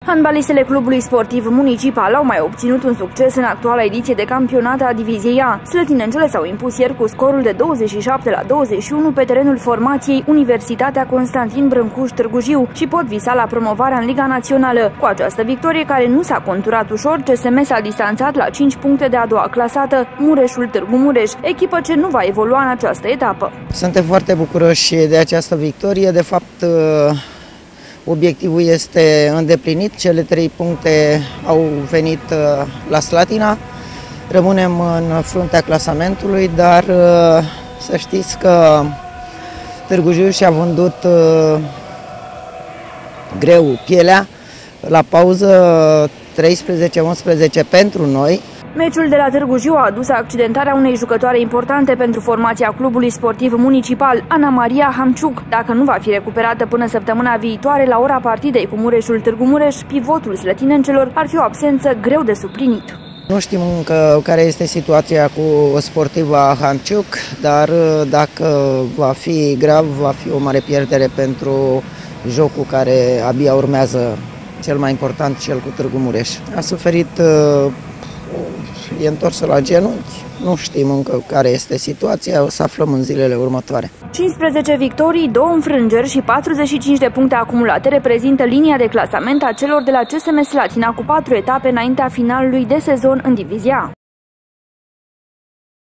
Handbalistele clubului sportiv municipal au mai obținut un succes în actuala ediție de campionat a Diviziei A. Slătinencele s-au impus ieri cu scorul de 27-21 pe terenul formației Universitatea Constantin Brâncuș Târgu Jiu și pot visa la promovarea în Liga Națională. Cu această victorie, care nu s-a conturat ușor, CSM s-a distanțat la 5 puncte de a doua clasată, Mureșul Târgu Mureș, echipă ce nu va evolua în această etapă. Suntem foarte bucuroși de această victorie. De fapt, obiectivul este îndeplinit, cele 3 puncte au venit la Slatina, rămânem în fruntea clasamentului, dar să știți că Târgu Jiu și-a vândut greu pielea la pauză 13-11 pentru noi. Meciul de la Târgu Jiu a adus accidentarea unei jucătoare importante pentru formația clubului sportiv municipal, Ana Maria Hamciuc. Dacă nu va fi recuperată până săptămâna viitoare la ora partidei cu Mureșul Târgu Mureș, pivotul slătinencelor ar fi o absență greu de suplinit. Nu știm încă care este situația cu sportiva Hamciuc, dar dacă va fi grav, va fi o mare pierdere pentru jocul care abia urmează, cel mai important, cel cu Târgu Mureș. A suferit, e întorsă la genunchi, nu știm încă care este situația, o să aflăm în zilele următoare. 15 victorii, 2 înfrângeri și 45 de puncte acumulate reprezintă linia de clasament a celor de la CSM Slatina cu 4 etape înaintea finalului de sezon în Divizia A.